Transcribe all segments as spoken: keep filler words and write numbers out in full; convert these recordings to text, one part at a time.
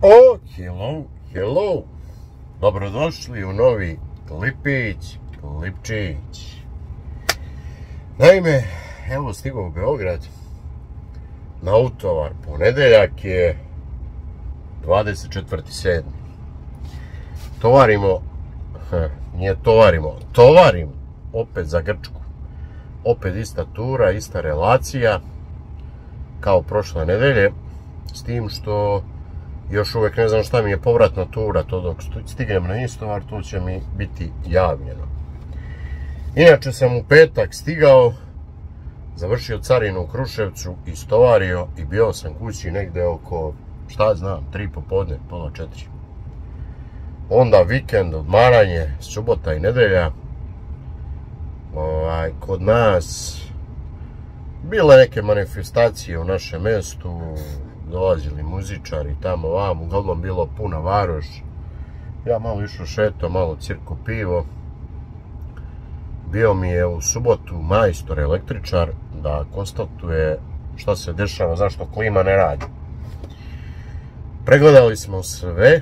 O, hello, hello. Dobrodošli u novi klipić, klipčić. Naime, evo stigao u Beograd. Na utovar, ponedeljak je dvadeset četvrti sedmi Tovarimo, nije tovarimo, tovarim opet za Grčku. Opet ista tura, ista relacija kao prošle nedelje, s tim što još uvijek ne znam šta mi je povratna tura, to dok stignem na istovar, to će mi biti javljeno. Inače sam u petak stigao, završio carinu u Kruševcu, istovario i bio sam kući negde oko, šta znam, tri popodne, pola četiri. Onda vikend, odmaranje, subota i nedelja. Ovaj, kod nas bile neke manifestacije u našem mjestu, dolazili muzičari tamo vam, uglavnom bilo puna varoš. Ja malo išao šeto, malo cirko pivo. Bio mi je u subotu majstor električar da konstatuje šta se dešava, zašto klima ne radi. Pregledali smo sve.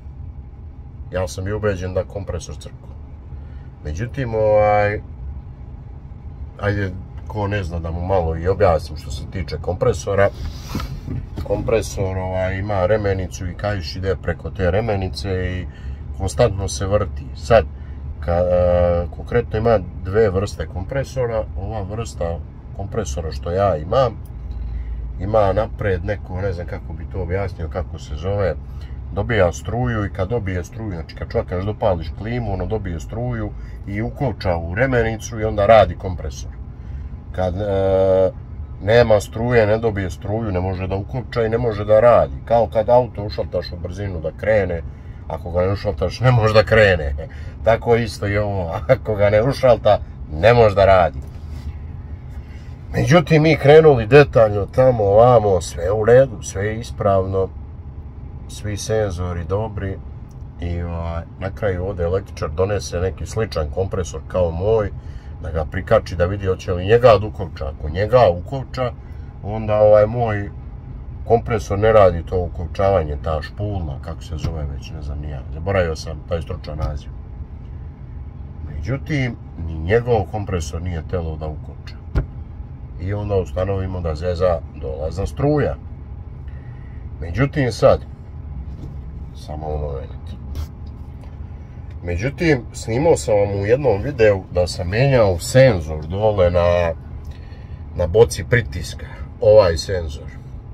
Ja sam bio ubeđen da kompresor crkao. Međutim, ovaj, ajde, ko ne zna da mu malo i objasnim što se tiče kompresora. Kompresor ovaj, ima remenicu i kaiš ide preko te remenice i konstantno se vrti. Sad, ka, a, konkretno ima dve vrste kompresora. Ova vrsta kompresora što ja imam, ima napred neko, ne znam kako bi to objasnio, kako se zove, dobija struju i kad dobije struju, znači kad čovjek još dopališ klimu, ono dobije struju i ukovča u remenicu i onda radi kompresor. Kad e, nema struje, ne dobije struju, ne može da ukovča i ne može da radi. Kao kad auto ušaltaš u brzinu da krene, ako ga ne ušaltaš ne može da krene. Tako isto i ovo, ako ga ne ušalta ne može da radi. Međutim, mi krenuli detaljno tamo, ovamo, sve u redu, sve je ispravno. Svi senzori dobri i ovaj, na kraju ovdje električar donese neki sličan kompresor kao moj, da ga prikači da vidi hoće li njega da ukovča. Ako njega ukovča, onda ovaj moj kompresor ne radi to ukovčavanje, ta špulna, kako se zove već, ne znam ni ja, zaboravio sam taj stručan naziv. Međutim, ni njegov kompresor nije telo da ukovča. I onda ustanovimo da zeza dolazna struja. Međutim, sad, samo moment. Međutim, snimao sam vam u jednom videu da sam menjao senzor dole na, na boci pritiska. Ovaj senzor.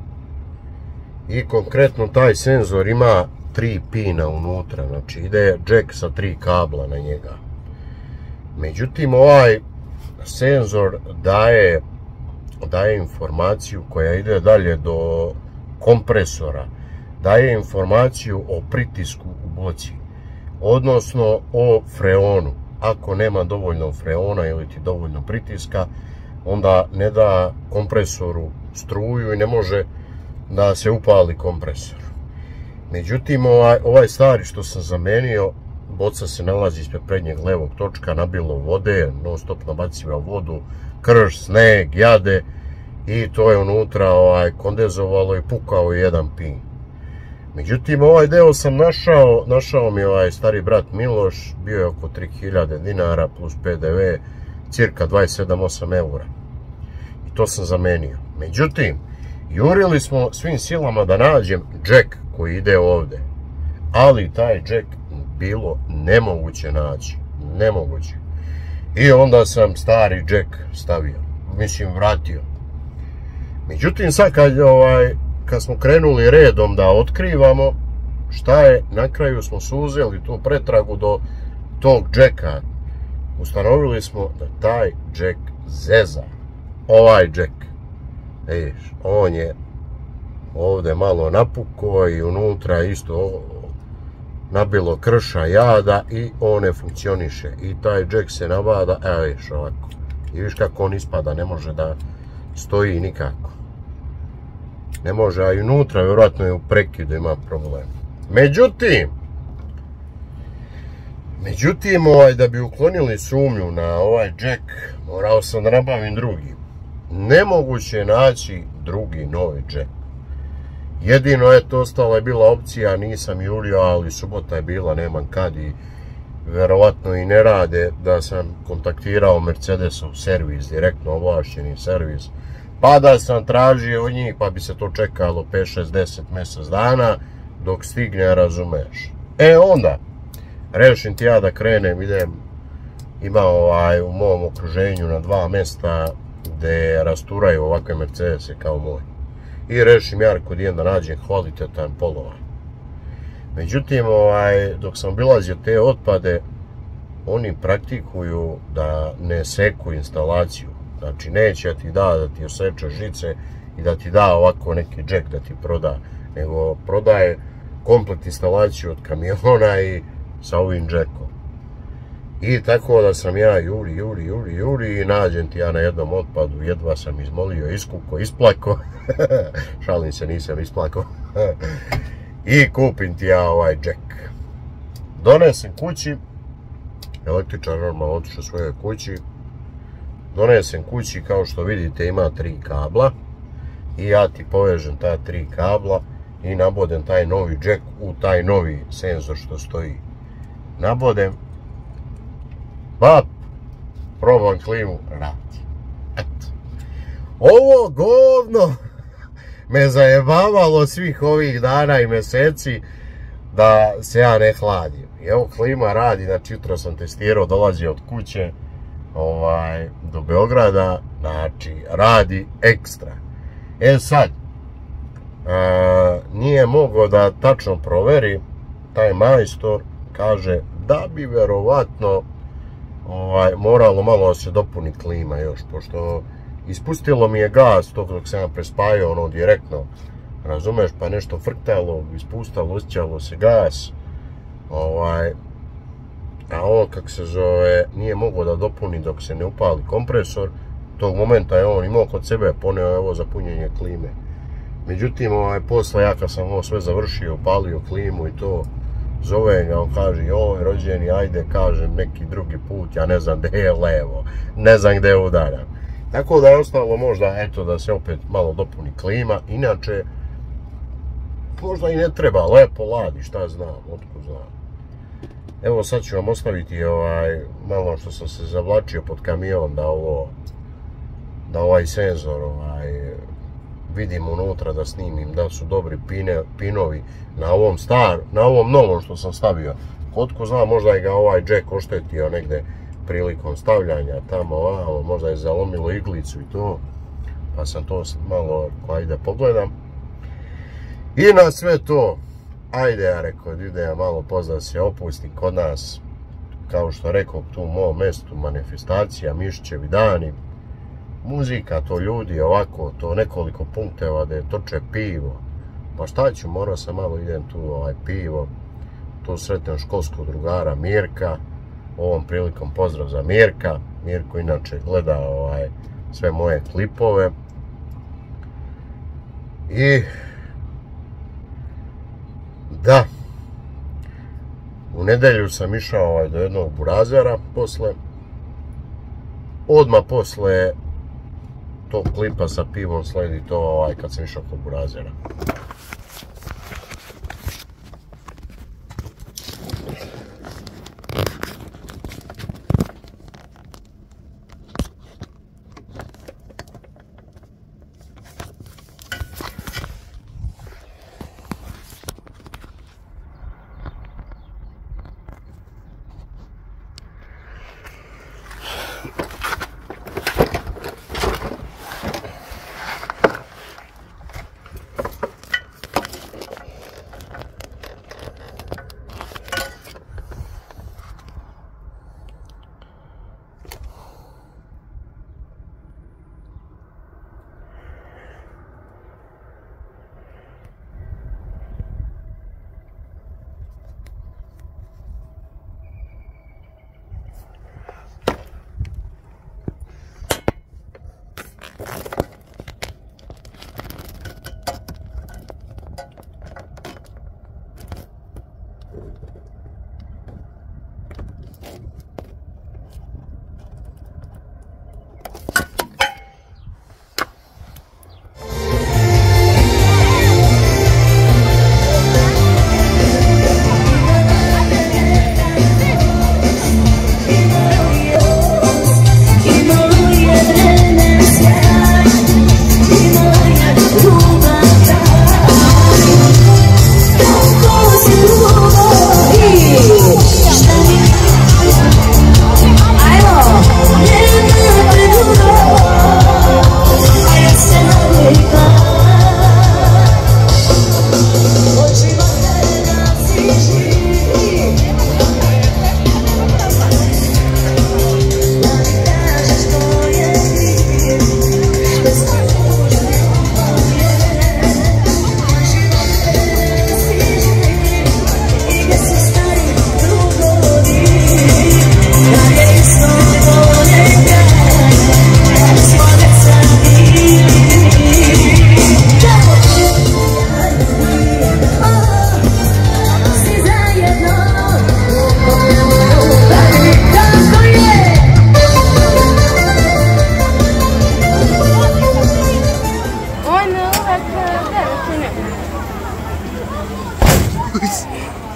I konkretno taj senzor ima tri pina unutra. Znači ide džek sa tri kabla na njega. Međutim, ovaj senzor daje, daje informaciju koja ide dalje do kompresora. Daje informaciju o pritisku u boci, odnosno o freonu. Ako nema dovoljno freona ili ti dovoljno pritiska, onda ne da kompresoru struju i ne može da se upali kompresor. Međutim, ovaj, ovaj stari što sam zamenio, boca se nalazi ispred prednjeg levog točka, nabilo vode, non stop nabaciva vodu, krš, sneg, jade i to je unutra ovaj, kondenzovalo i pukao jedan pin. Međutim, ovaj deo sam našao, našao mi ovaj stari brat Miloš, bio je oko tri hiljade dinara plus P D V, cirka dvadeset sedam do dvadeset osam eura. I to sam zamenio. Međutim, jurili smo svim silama da nađem džek koji ide ovde. Ali taj džek bilo nemoguće naći. Nemoguće. I onda sam stari džek stavio. Mislim, vratio. Međutim, sad kad ovaj... kad smo krenuli redom da otkrivamo šta je, na kraju smo suzeli tu pretragu do tog džeka. Ustanovili smo da taj džek zeza. Ovaj džek, vidiš, on je ovdje malo napukao i unutra isto nabilo krša, jada i on ne funkcioniše. I taj džek se nabada, evo vidiš ovako. I vidiš kako on ispada, ne može da stoji nikako. Ne može, a i unutra vjerojatno je u prekidu ima problem. Međutim, međutim, ovaj, da bi uklonili sumnju na ovaj džek, morao sam da nabavim drugi. Nemoguće je naći drugi novi džek. Jedino, eto, ostala je bila opcija, nisam jurio, ali subota je bila, nemam kad i verovatno i ne rade, da sam kontaktirao Mercedesov servis, direktno ovlašćeni servis, pa da sam tražio od njih, pa bi se to čekalo pet, šest, deset mjesec dana, dok stigne, razumeš. E onda, rešim ti ja da krenem, idem, ima ovaj u mom okruženju na dva mjesta gdje rasturaju ovakve Mercedese kao moj. I rešim ja kod jedan da nađem kvalitetan polovan. Međutim, ovaj, dok sam obilazio te otpade, oni praktikuju da ne seku instalaciju. Znači, neće ti da da ti oseče žice i da ti da ovako neki džek da ti proda, nego prodaje komplet instalaciju od kamiona i sa ovim džekom. I tako da sam ja juri, juri, juri, juri i nađem ti ja na jednom otpadu, jedva sam izmolio, iskuko, isplako. Šalim se, nisam isplako. I kupim ti ja ovaj džek. Donesem kući, električar normalno otišao svojoj kući, donesem kući, kao što vidite ima tri kabla i ja ti povežem ta tri kabla i nabodem taj novi džek u taj novi senzor što stoji. Nabodem, bap, probam klimu, radi. Eto. Ovo govno me zajebavalo svih ovih dana i mjeseci da se ja ne hladim. I evo klima radi, znači jutro sam testirao, dolazi od kuće ovaj, do Beograda, znači radi ekstra. E sad, a, nije mogao da tačno proveri, taj majstor kaže da bi verovatno ovaj, moralo malo da se dopuni klima još, pošto ispustilo mi je gas tog dok sam ja prespajao ono direktno, razumeš, pa nešto frktalo, ispustalo, osjećalo se gas, ovaj, a on, kak se zove, nije mogao da dopuni dok se ne upali kompresor, tog momenta je on imao kod sebe, poneo je ovo za punjenje klime. Međutim, ovaj, posle ja kad sam ovo sve završio, upalio klimu i to, zove ga, on kaže, joj, rođeni, ajde, kažem, neki drugi put, ja ne znam gdje je levo, ne znam gdje je udaram. Tako da je ostalo možda, eto, da se opet malo dopuni klima, inače, možda i ne treba, lepo ladi, šta znam, otko znam. Evo sad ću vam ostaviti ovaj, malo što sam se zavlačio pod kamion, da ovo, da ovaj senzor, ovaj, vidim unutra, da snimim, da su dobri pine, pinovi na ovom star, na ovom novom što sam stavio. Otko zna, možda je ga ovaj džek oštetio negde prilikom stavljanja tamo, ovamo, možda je zalomilo iglicu i to, pa sam to malo, ajde, pogledam. I na sve to, ajde, ja rekao, ide ja malo pozda se opusti kod nas, kao što rekao, tu u mom mestu, manifestacija, Mišićevi dani, muzika, to ljudi, ovako, to nekoliko punkteva da je toče pivo, pa šta ću, morao sam malo, idem tu ovaj pivo, tu sretnem školskog drugara Mirka, ovom prilikom pozdrav za Mirka. Mirko inače gleda ovaj, sve moje klipove. I da, u nedelju sam išao ovaj, do jednog burazera posle. Odmah posle tog klipa sa pivom sledi to ovaj, kad sam išao kod burazera.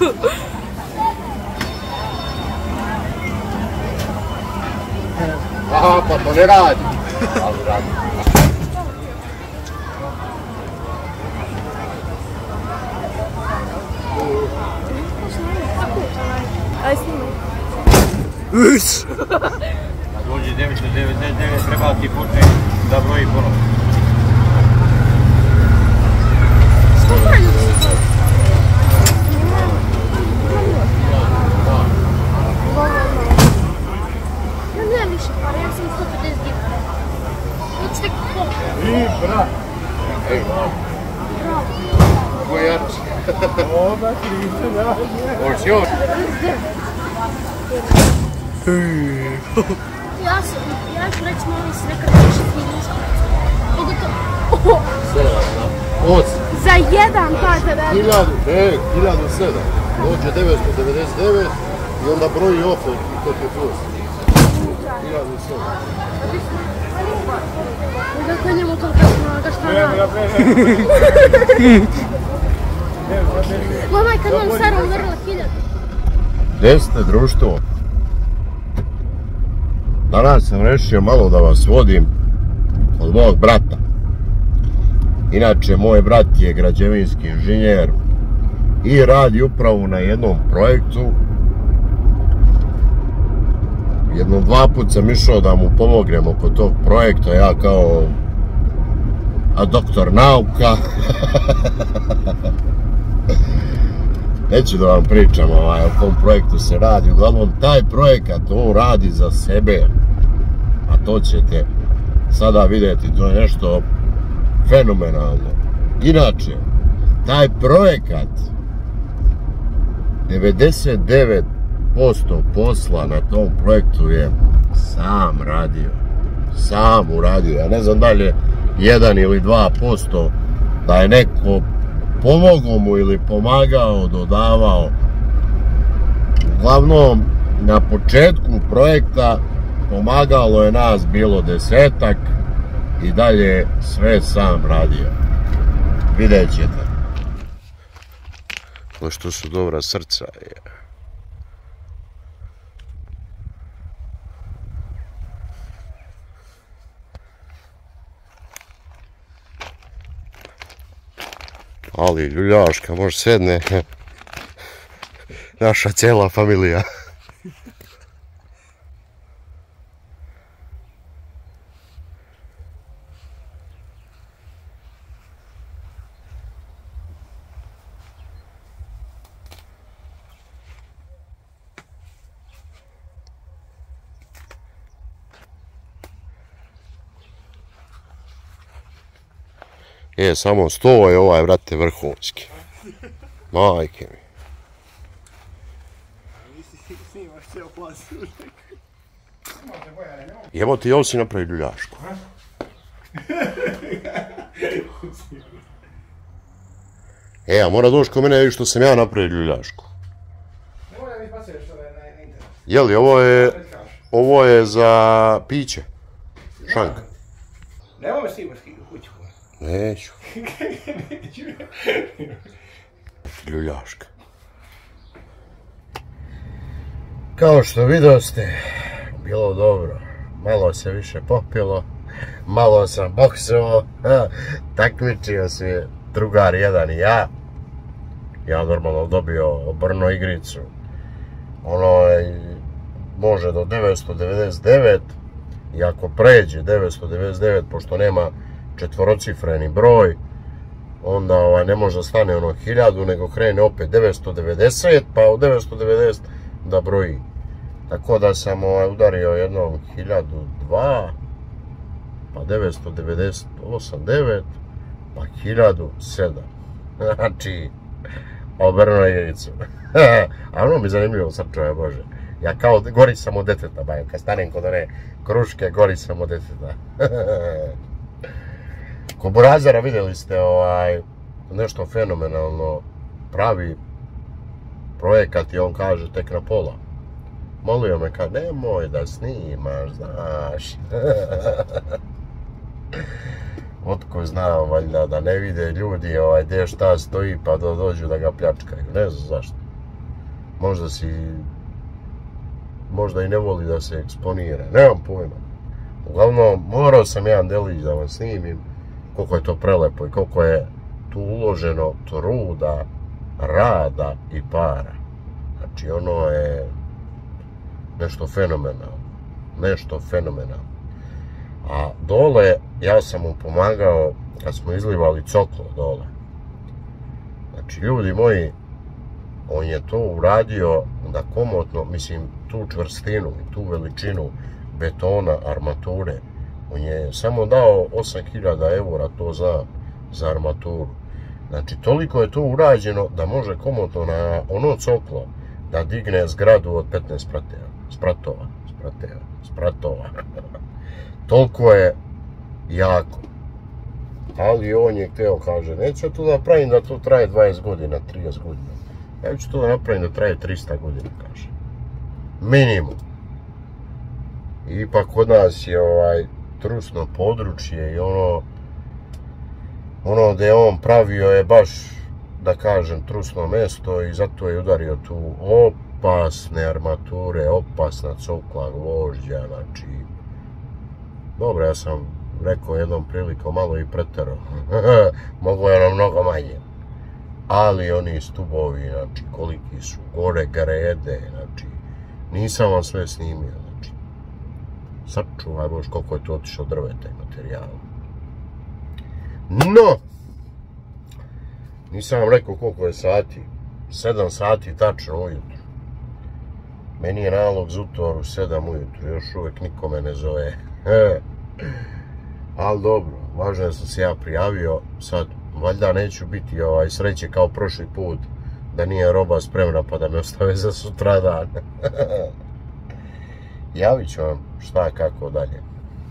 Aha, pa to ne radi. Ali radi. Aj snimaj. Uš! Kad dođe devetsto devedeset devet treba ti počne da broji ponovno. Što manje se zove? Ja nemam više para, ja sam sto pedeset dinara. Hoću tek pokoj. I, brat! Ej, Bravo. ko je jači? Oba kriče nađe. Još, još. Ja sam, ja ću reći molim se nekada više knjižnička. Pogotovo. Sedam, da. Osam. Za jedan taj tebe. Hiljadu, ne, hiljadu sedam. Dođe devetsto devedeset devet i onda broji opet i to ti je plus. Hiljadu sedam. Kako je njemu toliko snaga, šta radi? Mama je kad vam Sara udarila hiljadu. Gdje ste, društvo? Danas sam rešio malo da vas vodim od mog brata. Inače, moj brat je građevinski inženjer i radi upravo na jednom projektu. Jednom dva put sam išao da mu pomognem oko tog projekta, ja kao a doktor nauka. Neću da vam pričam ovaj, o kom projektu se radi. Uglavnom, taj projekat on radi za sebe. A to ćete sada vidjeti, to je nešto fenomenalno. Inače, taj projekat devedeset devet posto posla na tom projektu je sam radio. Sam uradio. Ja ne znam da li je jedan ili dva posto da je neko pomogao mu ili pomagao, dodavao. Uglavnom, na početku projekta pomagalo je nas bilo desetak i dalje sve sam radio. Vidjet ćete. Ali što su dobra srca je. Ali ljuljaška, može sedne naša cijela familija. Je, samo sto je ovaj, vrate, vrhunski. Majke mi. Jebo ti, ovo si napravi ljuljašku. E, a mora doći ko mene vidi što sam ja napravio ljuljašku. Jeli, ovo je, ovo je za piće. Šank. Nemoj s tim u kuću. Neću. Ljuljaška. Kao što vidoste, bilo dobro. Malo se više popilo, malo sam boksovao, takmičio se drugar jedan i ja. Ja normalno dobio obrno igricu. Ono može do devetsto devedeset devet i ako pređe devetsto devedeset devet, pošto nema četvorocifreni broj, onda ovaj, ne može da stane ono hiljadu, nego krene opet devetsto devedeset, pa u devetsto devedeset da broji. Tako da sam ovaj, udario jednom hiljadu dva, pa devetsto devedeset osam devet, pa hiljadu sedam. Znači, obrno igricu. A ono mi je zanimljivo sad, čovje Bože. Ja kao gori sam od deteta, bajem, kad stanem kod one kruške, gori sam od deteta. Kod Burazera vidjeli ste ovaj, nešto fenomenalno, pravi projekat i on kaže tek na pola. Molio me kad nemoj da snimaš, znaš. Otko zna valjda da ne vide ljudi ovaj, gdje šta stoji pa da dođu da ga pljačkaju, ne znam zašto. možda si, možda i ne voli da se eksponira, nemam pojma. Uglavnom, morao sam jedan delić da vam snimim koliko je to prelepo i koliko je tu uloženo truda, rada i para. Znači, ono je nešto fenomenalno, nešto fenomenalno. A dole, ja sam mu pomagao kad smo izlivali coklo dole. Znači, ljudi moji, on je to uradio da komotno, mislim, tu čvrstinu i tu veličinu betona, armature, on je samo dao osam hiljada eura to za, za armaturu. Znači, toliko je to urađeno da može komotno na ono coklo da digne zgradu od petnaest sprateva, spratova, sprateva, spratova. Toliko je jako. Ali on je hteo, kaže, neću to da pravim da to traje dvadeset godina, trideset godina. Ja ću to da napravim da traje trista godina, kaže. Minimum. I ipak kod nas je ovaj trusno područje i ono ono gdje je on pravio je baš, da kažem, trusno mesto i zato je udario tu opasne armature, opasna cokla, gvožđa, znači... Dobro, ja sam rekao jednom prilikom malo i pretero. Moglo je ono mnogo manje. Ali oni stubovi, znači, koliki su, gore grede, znači, nisam vam sve snimio, znači. Sačuvaj Bož koliko je to otišao drveta i materijala. No! Nisam vam rekao koliko je sati. sedam sati tačno ujutru. Meni je nalog za utor u sedam ujutru, još uvijek niko me ne zove. Ali dobro, važno je da sam se ja prijavio, sad valjda neću biti ovaj, sreće kao prošli put, da nije roba spremna pa da me ostave za sutradan. Javit ću vam šta kako dalje.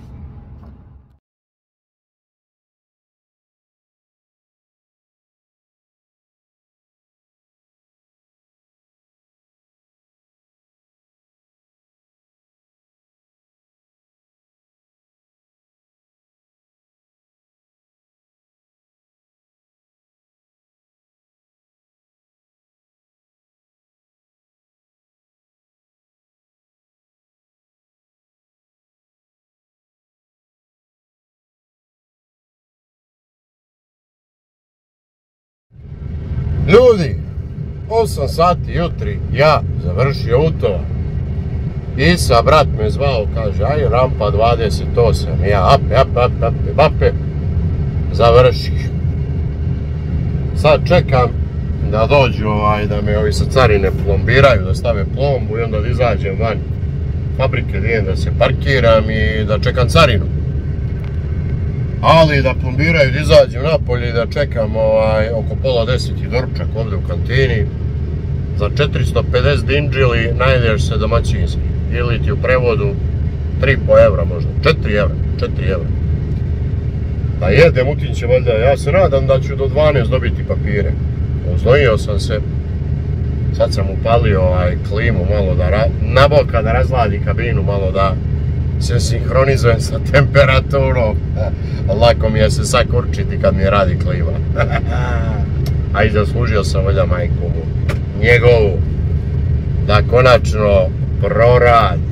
Ljudi, osam sati jutri, ja završio utovar. Isa, brat me zvao, kaže, aj rampa dvadeset osam, ja ape, ape, ape, ape, ape, završih. Sad čekam da dođu, ovaj, da me ovi sa carine plombiraju, da stave plombu i onda da izađem van fabrike, idem da se parkiram i da čekam carinu. Ali da plombiraju, da izađem napolje i da čekam ovaj, oko pola deset i doručak ovdje u kantini. Za četiristo pedeset dinđili najdeš se domaćinski. Ili ti u prevodu tri i po evra možda, četiri evra, četiri evra. Da jedem utinće valjda, ja se nadam da ću do dvanaest dobiti papire. Oznojio sam se, sad sam upalio ovaj, klimu malo da, ra... naboka da razladi kabinu, malo da se sinhronizujem sa temperaturom. Lako mi je se sakurčiti kad mi radi klima. A i zaslužio sam valjda majku njegovu da konačno proradi.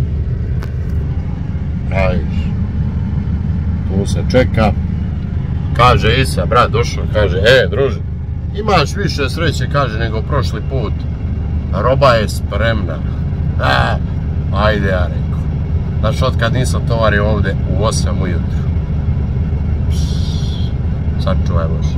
Ajde. Tu se čeka. Kaže Isa, brat došao, kaže, e, druže, imaš više sreće, kaže, nego prošli put. Roba je spremna. A, ajde, ja rekao. Znaš, od kad nisam tovario ovdje u osam ujutru. Sad čuvaj Bož.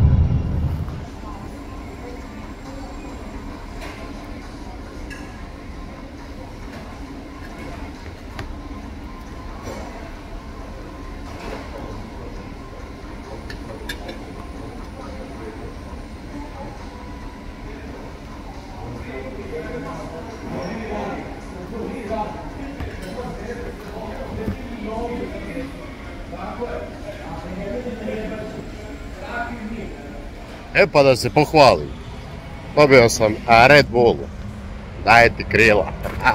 E pa da se pohvalim, dobio sam Red Bull, daje ti krila.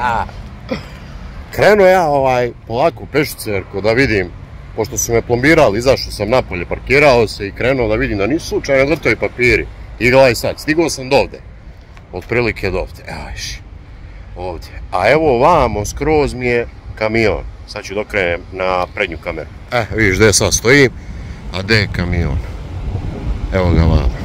Krenuo ja ovaj polako pešicerku da vidim, pošto su me plombirali, izašao sam napolje, parkirao se i krenuo da vidim da nisu slučajno gotovi papiri. I gledaj sad, stigao sam do ovde, otprilike do ovde, evo viš. ovdje. A evo vamo skroz mi je kamion. Sad ću dokrenem na prednju kameru. Eh, vidiš gdje sad stojim, a gdje je kamion. Evo ga vamo.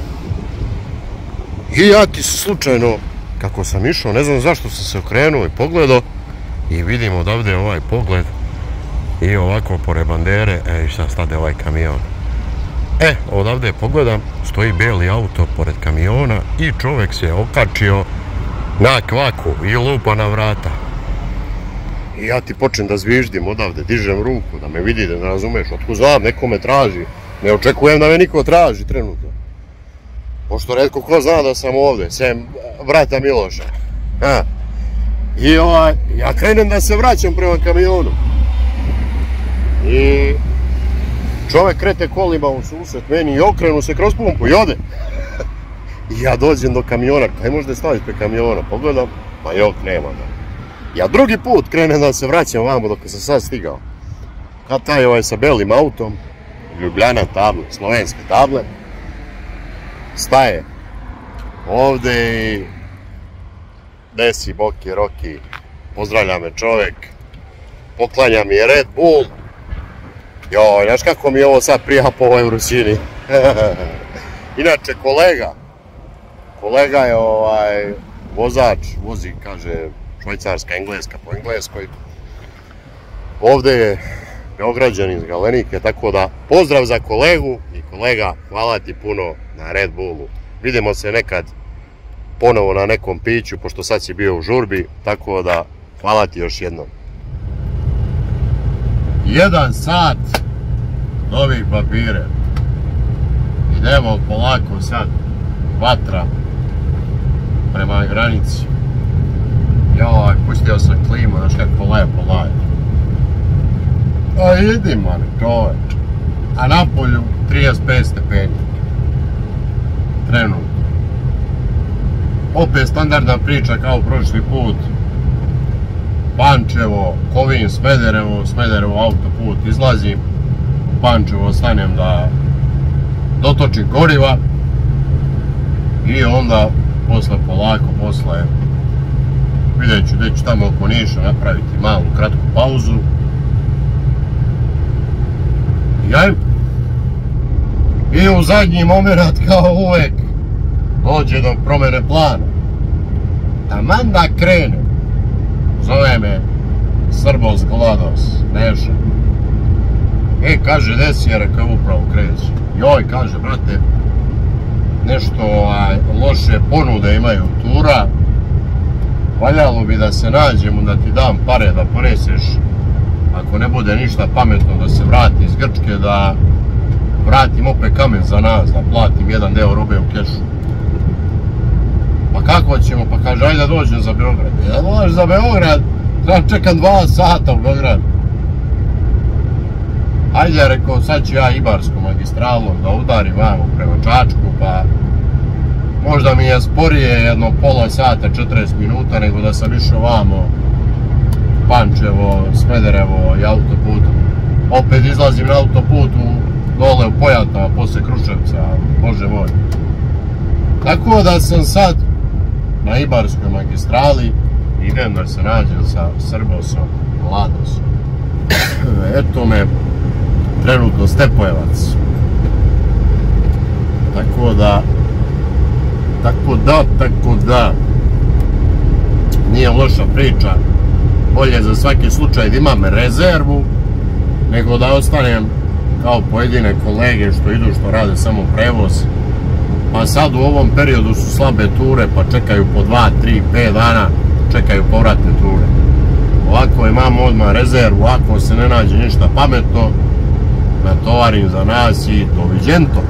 I ja ti slučajno, kako sam išao, ne znam zašto sam se okrenuo i pogledao, i vidim odavde ovaj pogled i ovako pored bandere, e i šta stade ovaj kamion. E, odavde pogledam, stoji bijeli auto pored kamiona i čovjek se okačio na kvaku i lupa na vrata. I ja ti počnem da zviždim odavde, dižem ruku, da me vidi, da ne razumeš, otko znam, neko me traži. Ne očekujem da me niko traži trenutno. Pošto retko ko zna da sam ovdje, sem brata Miloša. Ha. I ovaj, ja krenem da se vraćam prema kamionu. I čovjek krete kolima u susret meni i okrenu se kroz pumpu i ode. I ja dođem do kamiona, kaj možda staviti pre kamiona, pogledam, ma jok, nema da. Ja drugi put krenem da se vraćam vamo dok sam sad stigao. Kad taj ovaj sa belim autom, Ljubljana table, slovenske table, staje ovdje i desi boki, roki, pozdravlja me čovjek, poklanja mi je Red Bull. Joj, znaš kako mi je ovo sad prija po ovoj vrućini. Inače, kolega, kolega je ovaj vozač, vozi, kaže, švajcarska, engleska po engleskoj. Ovdje je Beograđan iz Galenike, tako da pozdrav za kolegu i kolega, hvala ti puno na Red Bullu. Vidimo se nekad ponovo na nekom piću, pošto sad si bio u žurbi, tako da hvala ti još jednom. Jedan sat novih papire. Idemo polako sad, vatra prema granici. Joj, pustio sam klimu, znaš kako lepo laje. A idi man, čoveč. A napolju trideset pet stepeni. Trenutno. Opet standardna priča kao prošli put. Pančevo, Kovin, Smederevo, Smederevo autoput, izlazim. U Pančevo stanem da dotočim goriva. I onda, posle polako, posle vidjet ću gdje ću tamo oko Niša napraviti malu, kratku pauzu. I u zadnji moment, kao uvek, dođe do promjene plana. Taman da krene, zove me Srbos Glados, Neša. E, kaže, gdje si, jer rekao upravo kreći. Joj, kaže, brate, nešto ovaj, loše ponude imaju tura. Valjalo bi da se nađemo, da ti dam pare da poneseš, ako ne bude ništa pametno, da se vrati iz Grčke, da vratim opet kamen za nas, da platim jedan deo robe u kešu. Pa kako ćemo? Pa kaže, ajde da dođem za Beograd. Ja dođem za Beograd, treba čekam dva sata u Beograd. Ajde, rekao, sad ću ja Ibarskom magistralom da udarim vamo prema Čačku, pa možda mi je sporije jedno pola sata, četrdeset minuta, nego da sam išao vamo Pančevo, Smederevo i autoputom. Opet izlazim na autoputu dole u Pojatama, posle Kruševca, bože moj. Tako da sam sad na Ibarskoj magistrali, idem da se nađem sa Srbosom Gladosom. Eto me trenutno Stepojevac. Tako da, tako da, tako da, nije loša priča. Bolje za svaki slučaj da imam rezervu, nego da ostanem kao pojedine kolege što idu, što rade samo prevoz. Pa sad u ovom periodu su slabe ture, pa čekaju po dva, tri, pet dana, čekaju povratne ture. Ovako imamo odmah rezervu, ako se ne nađe ništa pametno, natovarim za nas i doviđento.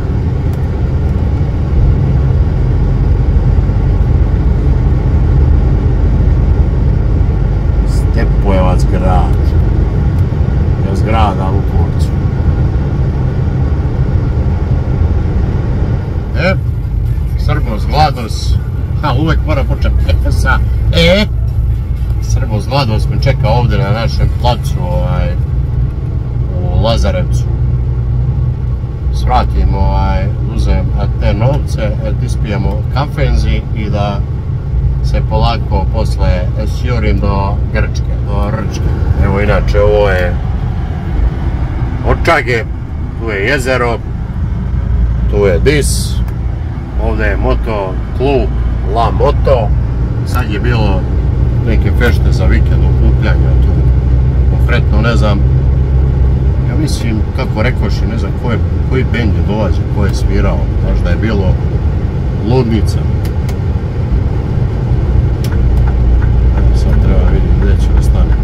Stepojevac grad. Je zgrada u Kurcu. E, Srbos Glados. Ha, uvek mora početi sa E. Srbos Glados me čeka ovdje na našem placu, ovaj, u Lazarevcu. Svratim, ovaj, uzem te novce, da ispijemo kafenzi i da se se polako posle sjurim do Grčke, do Rčke. Evo inače ovo je Očage, tu je jezero, tu je Dis, ovdje je moto klub La Moto, sad je bilo neke fešte za vikend okupljanja tu, konkretno ne znam, ja mislim kako rekoši, ne znam ko je, koji bend je dolazi, ko je svirao, možda je bilo Ludnica. Evo sad treba vidjeti gdje će da stane.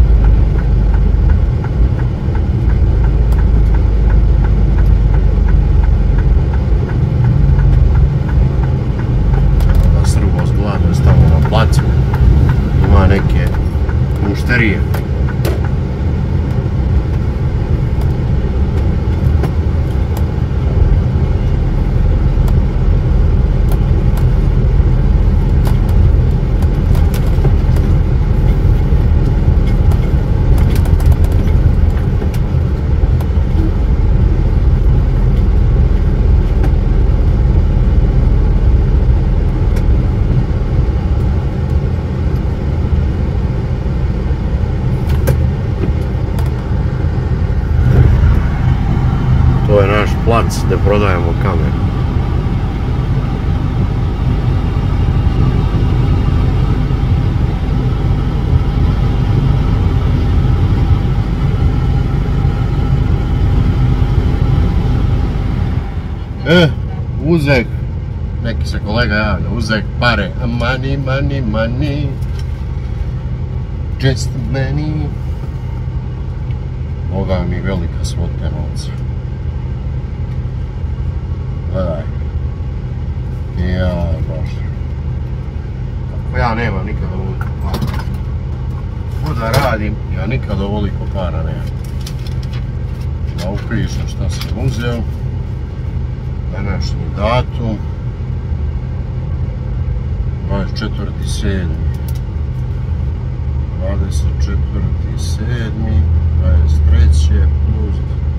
Da Srbo zgledno je stavio na placu, ima neke mušterije. To je naš plac gdje prodajemo kamere. E, uzeh, neki se kolega javlja, uzeh pare, money, money, money, just money. Boga mi velika svota novca. Gledaj. Jaj, Bože. Kako ja nemam nikada ovoliko para. Ko da radim, ja nikada ovoliko para nemam. Da upišem šta sam uzeo. Današnji datum. dvadeset četvrti sedmi. dvadeset četvrti sedmi. dvadeset treći plus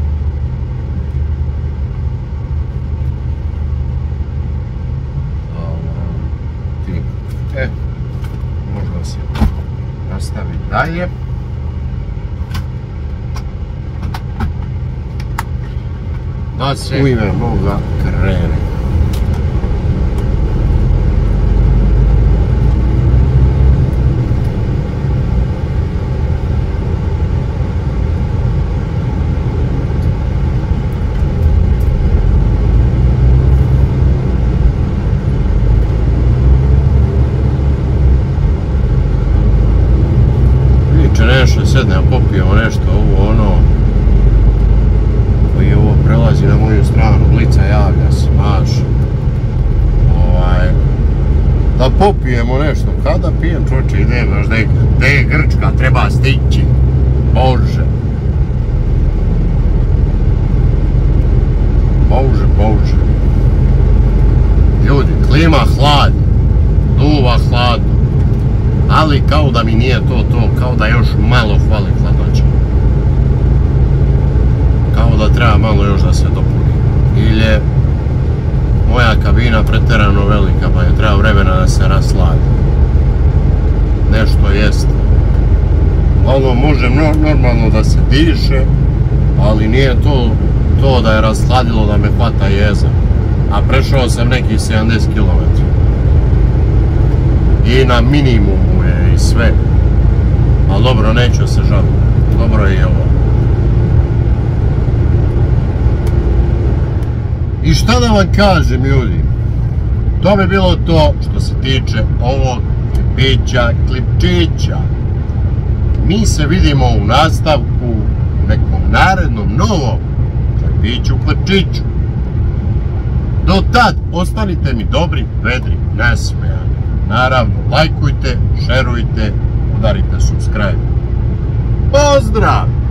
E, možda se nastavi dalje. Da se u ime Boga krene. Nešto sednem, popijemo nešto, ovo ono koji ovo prelazi na moju stranu, Blica javlja se, maš ovaj da popijemo nešto, kada pijem čoče, idem, znaš gdje je Grčka, treba stići, Bože Bože, Bože ljudi, klima hladno, duva hladno, ali kao da mi nije to to, kao da još malo fali hladnoća. Kao da treba malo još da se dopuni. Ili je moja kabina pretjerano velika, pa je treba vremena da se rasladi. Nešto jest. Ono može normalno da se diše, ali nije to to da je rasladilo da me hvata jeza. A prešao sam nekih sedamdeset kilometara. I na minimumu je i sve. Ali dobro, neću se žaliti. Dobro je i ovo. I šta da vam kažem, ljudi? To bi bilo to što se tiče ovog klipića, klipčića. Mi se vidimo u nastavku u nekom narednom novom klipiću, klipčiću. Do tad ostanite mi dobri, vedri, nasmejani. Naravno, lajkujte, šerujte, udarite subscribe. Pozdrav!